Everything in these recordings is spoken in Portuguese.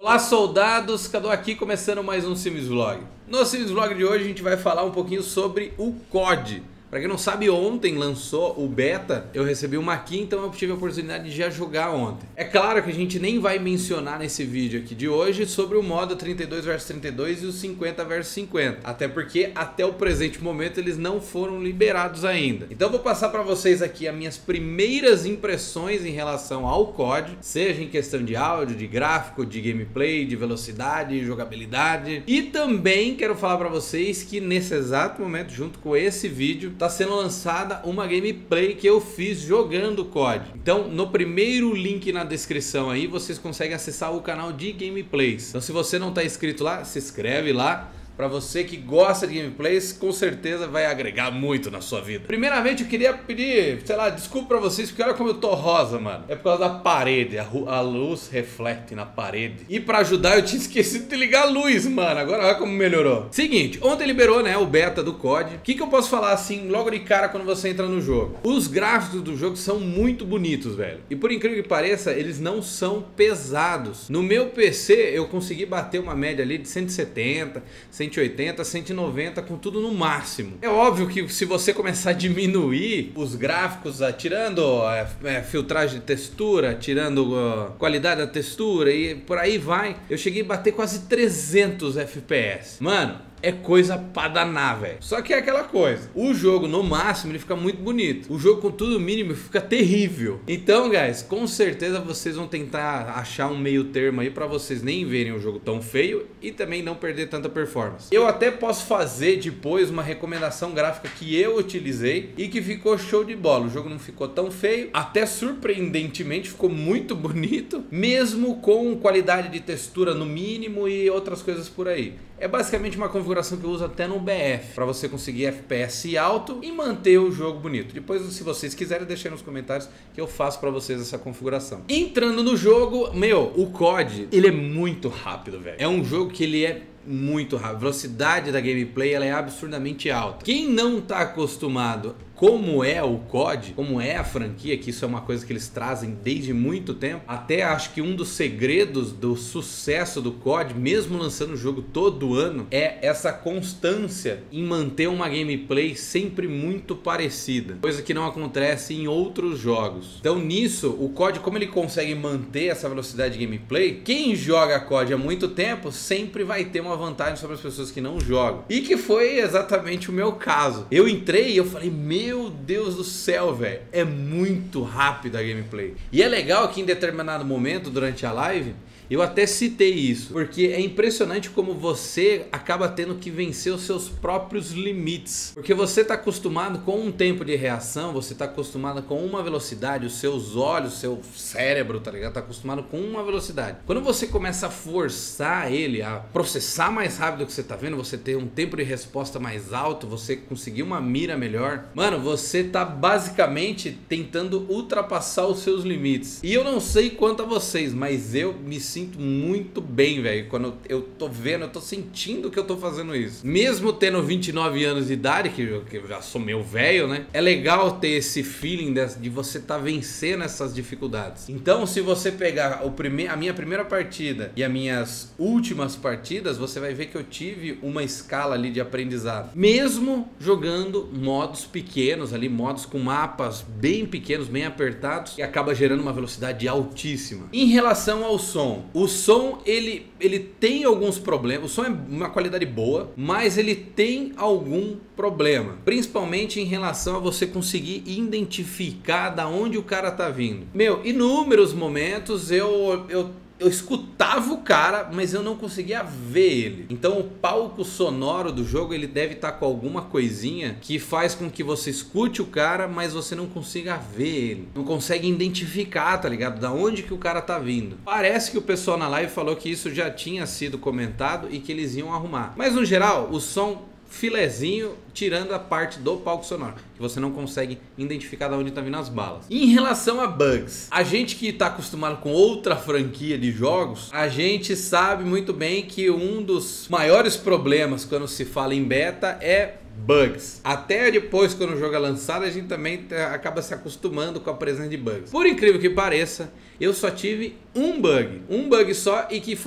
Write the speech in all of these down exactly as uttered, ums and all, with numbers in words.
Olá soldados, Cadu aqui começando mais um Sims Vlog. No Sims Vlog de hoje a gente vai falar um pouquinho sobre o C O D. Pra quem não sabe, ontem lançou o beta, eu recebi uma aqui, então eu tive a oportunidade de já jogar ontem. É claro que a gente nem vai mencionar nesse vídeo aqui de hoje sobre o modo trinta e dois versus trinta e dois e o cinquenta versus cinquenta, até porque até o presente momento eles não foram liberados ainda. Então eu vou passar pra vocês aqui as minhas primeiras impressões em relação ao C O D, seja em questão de áudio, de gráfico, de gameplay, de velocidade, jogabilidade. E também quero falar pra vocês que nesse exato momento, junto com esse vídeo, tá sendo lançada uma gameplay que eu fiz jogando C O D. Então no primeiro link na descrição aí vocês conseguem acessar o canal de gameplays. Então se você não tá inscrito lá, se inscreve lá. Pra você que gosta de gameplays, com certeza vai agregar muito na sua vida. Primeiramente eu queria pedir, sei lá, desculpa pra vocês, porque olha como eu tô rosa, mano. É por causa da parede, a, a luz reflete na parede. E pra ajudar eu tinha esquecido de ligar a luz, mano. Agora olha como melhorou. Seguinte, ontem liberou, né, o beta do C O D. O que que eu posso falar assim, logo de cara quando você entra no jogo? Os gráficos do jogo são muito bonitos, velho. E por incrível que pareça, eles não são pesados. No meu P C eu consegui bater uma média ali de cento e setenta, cento e oitenta, cento e noventa, com tudo no máximo. É óbvio que se você começar a diminuir os gráficos, tirando é, é, filtragem de textura, tirando uh, qualidade da textura e por aí vai, eu cheguei a bater quase trezentos F P S. Mano, é coisa pra danar, velho. Só que é aquela coisa, o jogo no máximo ele fica muito bonito, o jogo com tudo mínimo fica terrível. Então, guys, com certeza vocês vão tentar achar um meio termo aí pra vocês nem verem o jogo tão feio e também não perder tanta performance. Eu até posso fazer depois uma recomendação gráfica que eu utilizei e que ficou show de bola. O jogo não ficou tão feio, até surpreendentemente ficou muito bonito, mesmo com qualidade de textura no mínimo e outras coisas por aí. É basicamente uma configuração que eu uso até no B F, para você conseguir F P S alto e manter o jogo bonito. Depois, se vocês quiserem, deixem nos comentários que eu faço para vocês essa configuração. Entrando no jogo, meu, o C O D, ele é muito rápido, velho. É um jogo que ele é muito rápido. A velocidade da gameplay ela é absurdamente alta. Quem não tá acostumado como é o C O D, como é a franquia, que isso é uma coisa que eles trazem desde muito tempo, até acho que um dos segredos do sucesso do C O D, mesmo lançando o jogo todo ano, é essa constância em manter uma gameplay sempre muito parecida, coisa que não acontece em outros jogos. Então nisso, o C O D, como ele consegue manter essa velocidade de gameplay, quem joga C O D há muito tempo sempre vai ter uma vantagem sobre as pessoas que não jogam, e que foi exatamente o meu caso. Eu entrei e eu falei, meu Meu Deus do céu, velho, é muito rápida a gameplay. E é legal que em determinado momento durante a live eu até citei isso, porque é impressionante como você acaba tendo que vencer os seus próprios limites. Porque você está acostumado com um tempo de reação, você está acostumado com uma velocidade, os seus olhos, seu cérebro, tá ligado? Tá acostumado com uma velocidade. Quando você começa a forçar ele a processar mais rápido que você tá vendo, você ter um tempo de resposta mais alto, você conseguir uma mira melhor, mano, você tá basicamente tentando ultrapassar os seus limites. E eu não sei quanto a vocês, mas eu me sinto sinto muito bem, velho, quando eu tô vendo, eu tô sentindo que eu tô fazendo isso. Mesmo tendo vinte e nove anos de idade, que eu, que eu já sou meio velho, né? É legal ter esse feeling de, de você tá vencendo essas dificuldades. Então, se você pegar o prime a minha primeira partida e as minhas últimas partidas, você vai ver que eu tive uma escala ali de aprendizado. Mesmo jogando modos pequenos ali, modos com mapas bem pequenos, bem apertados, e acaba gerando uma velocidade altíssima. Em relação ao som, o som, ele, ele tem alguns problemas. O som é uma qualidade boa, mas ele tem algum problema, principalmente em relação a você conseguir identificar da onde o cara tá vindo. Meu, inúmeros momentos eu, eu Eu escutava o cara, mas eu não conseguia ver ele. Então o palco sonoro do jogo, ele deve estar com alguma coisinha que faz com que você escute o cara, mas você não consiga ver ele. Não consegue identificar, tá ligado? Da onde que o cara tá vindo. Parece que o pessoal na live falou que isso já tinha sido comentado e que eles iam arrumar. Mas no geral, o som filezinho, tirando a parte do palco sonoro, que você não consegue identificar de onde tá vindo as balas. Em relação a bugs, a gente que tá acostumado com outra franquia de jogos, a gente sabe muito bem que um dos maiores problemas quando se fala em beta é bugs. Até depois, quando o jogo é lançado, a gente também acaba se acostumando com a presença de bugs. Por incrível que pareça, eu só tive um bug, um bug só, e que foi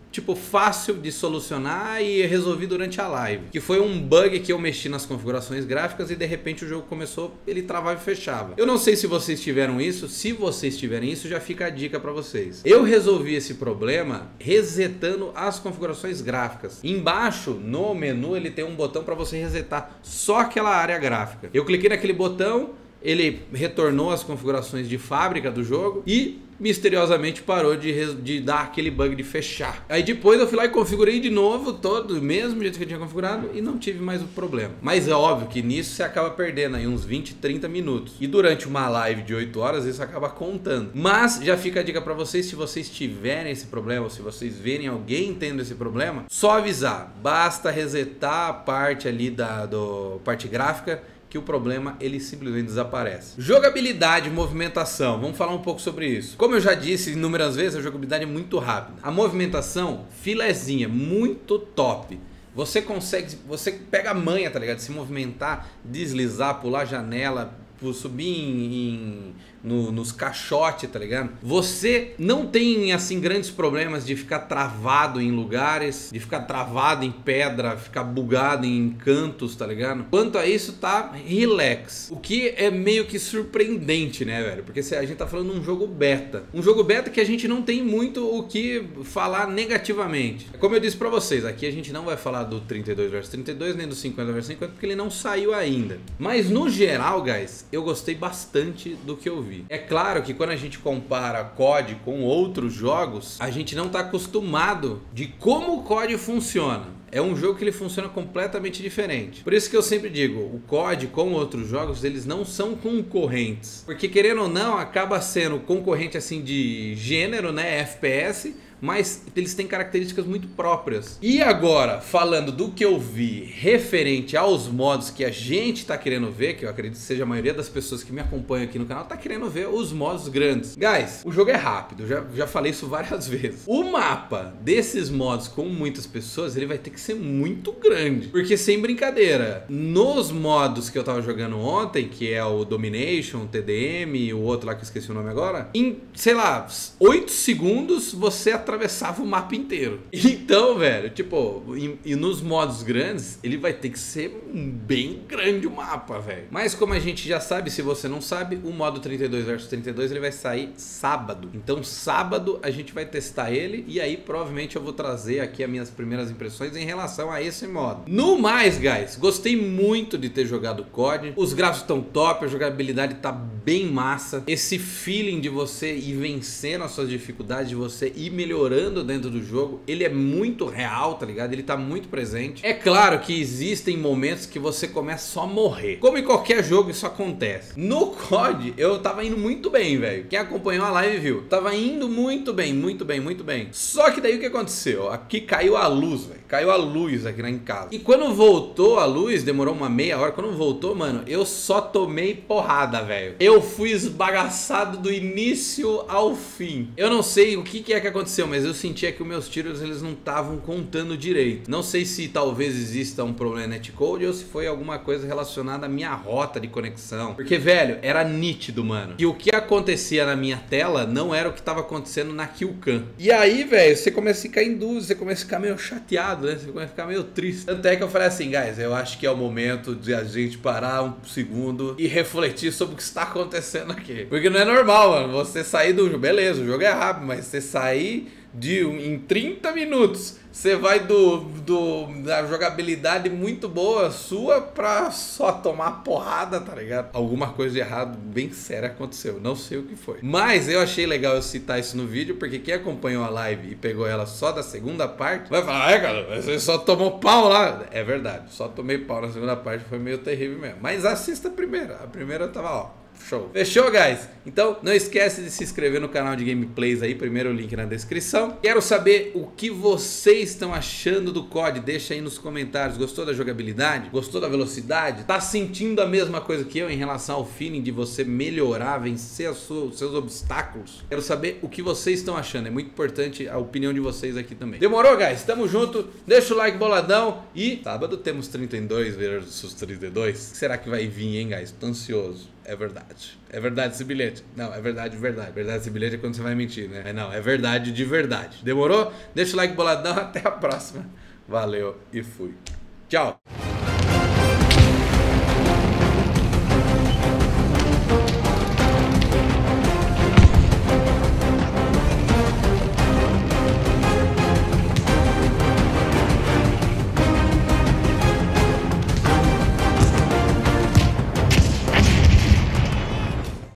tipo, fácil de solucionar e resolvi durante a live. Que foi um bug que eu mexi nas configurações gráficas e de repente o jogo começou, ele travava e fechava. Eu não sei se vocês tiveram isso, se vocês tiverem isso, já fica a dica pra vocês. Eu resolvi esse problema resetando as configurações gráficas. Embaixo, no menu, ele tem um botão pra você resetar só aquela área gráfica. Eu cliquei naquele botão, ele retornou as configurações de fábrica do jogo e misteriosamente parou de, de dar aquele bug de fechar. Aí depois eu fui lá e configurei de novo todo, do mesmo jeito que eu tinha configurado, e não tive mais o problema. Mas é óbvio que nisso você acaba perdendo aí uns vinte, trinta minutos. E durante uma live de oito horas isso acaba contando. Mas já fica a dica pra vocês, se vocês tiverem esse problema, ou se vocês verem alguém tendo esse problema, só avisar. Basta resetar a parte ali da do, parte gráfica, que o problema ele simplesmente desaparece. Jogabilidade, movimentação, vamos falar um pouco sobre isso. Como eu já disse inúmeras vezes, a jogabilidade é muito rápida. A movimentação, filezinha, muito top. Você consegue, você pega a manha, tá ligado? Se movimentar, deslizar, pular janela, subir em, em, no, nos caixotes, tá ligado? Você não tem, assim, grandes problemas de ficar travado em lugares, de ficar travado em pedra, ficar bugado em cantos, tá ligado? Quanto a isso, tá relax. O que é meio que surpreendente, né, velho? Porque a gente tá falando de um jogo beta. Um jogo beta que a gente não tem muito o que falar negativamente. Como eu disse pra vocês, aqui a gente não vai falar do trinta e dois versus trinta e dois, nem do cinquenta versus cinquenta, porque ele não saiu ainda. Mas, no geral, guys, eu gostei bastante do que eu vi. É claro que quando a gente compara C O D com outros jogos, a gente não está acostumado de como o C O D funciona. É um jogo que ele funciona completamente diferente. Por isso que eu sempre digo, o C O D com outros jogos, eles não são concorrentes. Porque querendo ou não, acaba sendo concorrente assim de gênero, né, F P S, mas eles têm características muito próprias. E agora, falando do que eu vi referente aos modos que a gente tá querendo ver, que eu acredito que seja a maioria das pessoas que me acompanham aqui no canal, tá querendo ver os modos grandes. Guys, o jogo é rápido, já, já falei isso várias vezes. O mapa desses modos com muitas pessoas, ele vai ter que ser muito grande. Porque sem brincadeira, nos modos que eu tava jogando ontem, que é o Domination, o T D M e o outro lá que eu esqueci o nome agora, em, sei lá, oito segundos você atravessava o mapa inteiro. Então, velho, tipo, e, e nos modos grandes, ele vai ter que ser bem grande o mapa, velho. Mas como a gente já sabe, se você não sabe, o modo trinta e dois versus trinta e dois ele vai sair sábado. Então, sábado a gente vai testar ele e aí provavelmente eu vou trazer aqui as minhas primeiras impressões em relação a esse modo. No mais, guys, gostei muito de ter jogado C O D. Os gráficos estão top, a jogabilidade tá bem massa. Esse feeling de você ir vencendo as suas dificuldades, de você ir melhorando melhorando dentro do jogo, ele é muito real, tá ligado? Ele tá muito presente. É claro que existem momentos que você começa só a morrer. Como em qualquer jogo isso acontece. No C O D, eu tava indo muito bem, velho. Quem acompanhou a live viu. Tava indo muito bem, muito bem, muito bem. Só que daí o que aconteceu? Aqui caiu a luz, velho. Caiu a luz aqui lá em casa. E quando voltou a luz, demorou uma meia hora. Quando voltou, mano, eu só tomei porrada, velho. Eu fui esbagaçado do início ao fim. Eu não sei o que que é que aconteceu, mas eu sentia que os meus tiros eles não estavam contando direito. Não sei se talvez exista um problema netcode ou se foi alguma coisa relacionada à minha rota de conexão. Porque, velho, era nítido, mano, que o que acontecia na minha tela não era o que estava acontecendo na killcam. E aí, velho, você começa a ficar em dúvida, você começa a ficar meio chateado, né? Você começa a ficar meio triste. Tanto é que eu falei assim, guys, eu acho que é o momento de a gente parar um segundo e refletir sobre o que está acontecendo aqui. Porque não é normal, mano, você sair do jogo. Beleza, o jogo é rápido, mas você sair de em trinta minutos, você vai do, do da jogabilidade muito boa sua pra só tomar porrada, tá ligado? Alguma coisa de errado bem séria aconteceu, não sei o que foi. Mas eu achei legal eu citar isso no vídeo, porque quem acompanhou a live e pegou ela só da segunda parte, vai falar, é, cara, você só tomou pau lá. É verdade, só tomei pau na segunda parte, foi meio terrível mesmo. Mas assista a primeira, a primeira tava, ó, show. Fechou, guys? Então, não esquece de se inscrever no canal de gameplays aí, primeiro link na descrição. Quero saber o que vocês estão achando do C O D, deixa aí nos comentários. Gostou da jogabilidade? Gostou da velocidade? Tá sentindo a mesma coisa que eu em relação ao feeling de você melhorar, vencer sua, os seus obstáculos? Quero saber o que vocês estão achando, é muito importante a opinião de vocês aqui também. Demorou, guys? Tamo junto, deixa o like boladão e sábado temos trinta e dois versus trinta e dois. O que será que vai vir, hein, guys? Tô ansioso. é verdade. É verdade esse bilhete. Não, é verdade, verdade. Verdade esse bilhete é quando você vai mentir, né? Mas não, é verdade de verdade. Demorou? Deixa o like boladão, até a próxima. Valeu e fui. Tchau.